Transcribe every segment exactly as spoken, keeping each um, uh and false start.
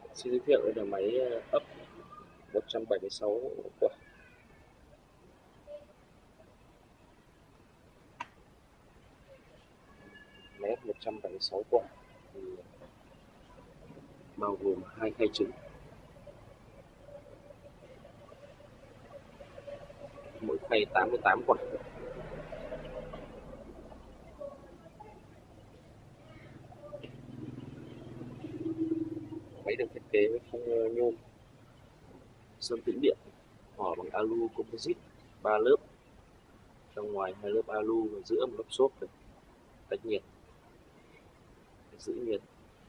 Xin giới thiệu đây là máy ấp một trăm bảy mươi sáu quả. Máy ấp một trăm bảy mươi sáu quả thì bao gồm hai khay trứng, mỗi khay tám mươi tám quả. Máy được thiết kế với khung nhôm sơn tĩnh điện, vỏ bằng alu composite ba lớp, trong ngoài hai lớp alu và giữa một lớp xốp để tách nhiệt, để giữ nhiệt.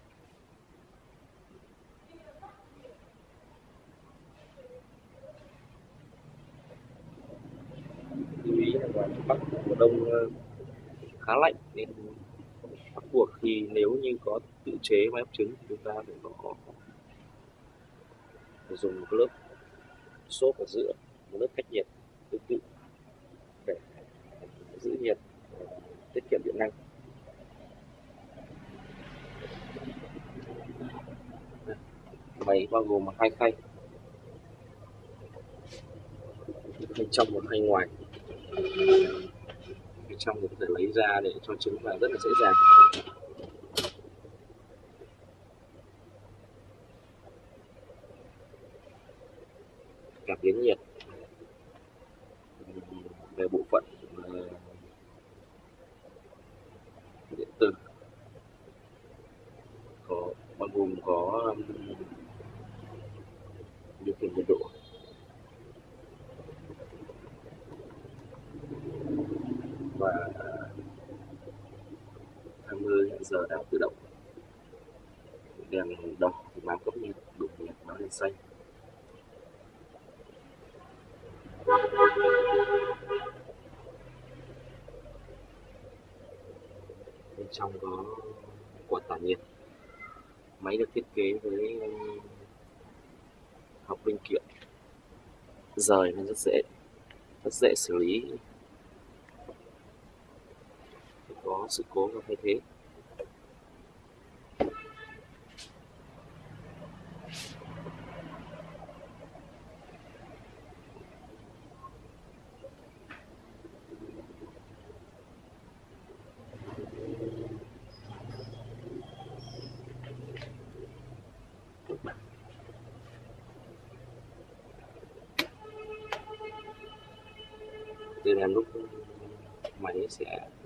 Lưu ý là vào Bắc mùa đông khá lạnh nên bắt buộc khi nếu như có tự chế máy ấp trứng thì chúng ta phải có phải dùng một lớp xốp ở giữa, một lớp cách nhiệt tương tự để giữ nhiệt, tiết kiệm điện năng. Máy bao gồm hai khay, khay trong và khay ngoài. Khay trong thì có thể lấy ra để cho trứng vào rất là dễ dàng. Cảm biến nhiệt về bộ phận điện tử có bao gồm có điều khiển nhiệt độ, và timer hẹn giờ đảo tự động. Đèn đỏ thì báo cấp nhiệt, độ nhiệt báo đèn xanh. Bên trong có quạt tản nhiệt. Máy được thiết kế với học linh kiện rời nên rất dễ rất dễ xử lý, có sự cố và thay thế. Từ đến lúc máy sẽ